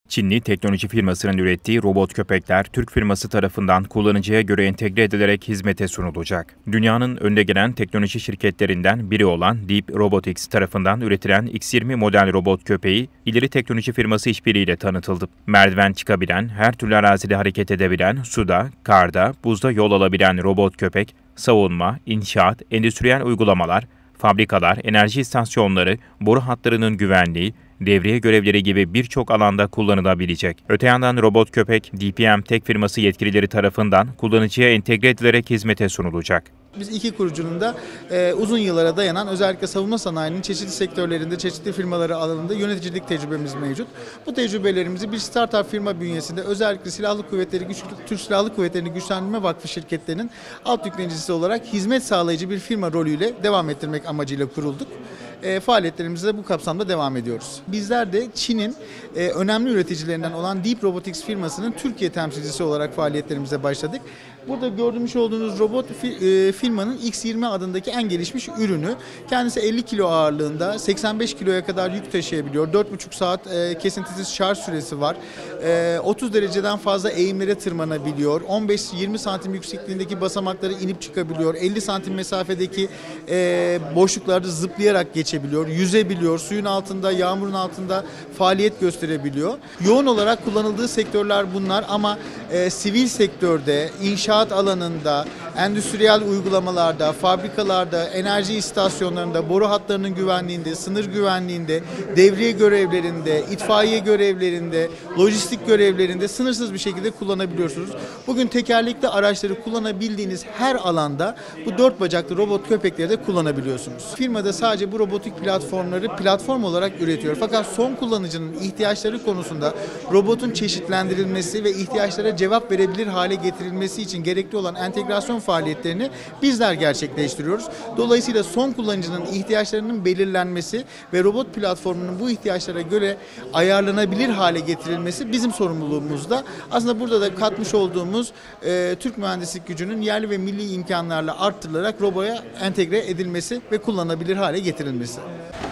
Çinli teknoloji firmasının ürettiği robot köpekler, Türk firması tarafından kullanıcıya göre entegre edilerek hizmete sunulacak. Dünyanın önde gelen teknoloji şirketlerinden biri olan Deep Robotics tarafından üretilen X20 model robot köpeği, ileri teknoloji firması işbirliğiyle tanıtıldı. Merdiven çıkabilen, her türlü arazide hareket edebilen, suda, karda, buzda yol alabilen robot köpek, savunma, inşaat, endüstriyel uygulamalar, fabrikalar, enerji istasyonları, boru hatlarının güvenliği, devriye görevleri gibi birçok alanda kullanılabilecek. Öte yandan robot köpek, DPM Tech firması yetkilileri tarafından kullanıcıya entegre edilerek hizmete sunulacak. Biz iki kurucunun da uzun yıllara dayanan özellikle savunma sanayinin çeşitli sektörlerinde, çeşitli firmaları alanında yöneticilik tecrübemiz mevcut. Bu tecrübelerimizi bir startup firma bünyesinde özellikle Türk Silahlı Kuvvetleri'ni Güçlendirme Vakfı şirketlerinin alt yüklenicisi olarak hizmet sağlayıcı bir firma rolüyle devam ettirmek amacıyla kurulduk. Faaliyetlerimize de bu kapsamda devam ediyoruz. Bizler de Çin'in önemli üreticilerinden olan Deep Robotics firmasının Türkiye temsilcisi olarak faaliyetlerimize başladık. Burada görmüş olduğunuz robot firmanın X20 adındaki en gelişmiş ürünü. Kendisi 50 kilo ağırlığında, 85 kiloya kadar yük taşıyabiliyor. 4,5 saat kesintisiz şarj süresi var. 30 dereceden fazla eğimlere tırmanabiliyor. 15-20 santim yüksekliğindeki basamakları inip çıkabiliyor. 50 santim mesafedeki boşluklarda zıplayarak geçebiliyor. Yüzebiliyor. Suyun altında, yağmurun altında faaliyet gösterebiliyor. Yoğun olarak kullanıldığı sektörler bunlar ama sivil sektörde, inşaat alanında, endüstriyel uygulamalarda, fabrikalarda, enerji istasyonlarında, boru hatlarının güvenliğinde, sınır güvenliğinde, devriye görevlerinde, itfaiye görevlerinde, lojistik görevlerinde sınırsız bir şekilde kullanabiliyorsunuz. Bugün tekerlekli araçları kullanabildiğiniz her alanda bu 4 bacaklı robot köpekleri de kullanabiliyorsunuz. Firmada sadece bu robotik platformları platform olarak üretiyor. Fakat son kullanıcının ihtiyaçları konusunda robotun çeşitlendirilmesi ve ihtiyaçlara cevap verebilir hale getirilmesi için gerekli olan entegrasyon faaliyetlerini bizler gerçekleştiriyoruz. Dolayısıyla son kullanıcının ihtiyaçlarının belirlenmesi ve robot platformunun bu ihtiyaçlara göre ayarlanabilir hale getirilmesi bizim sorumluluğumuzda. Aslında burada da katmış olduğumuz Türk mühendislik gücünün yerli ve milli imkanlarla arttırılarak roboya entegre edilmesi ve kullanılabilir hale getirilmesi.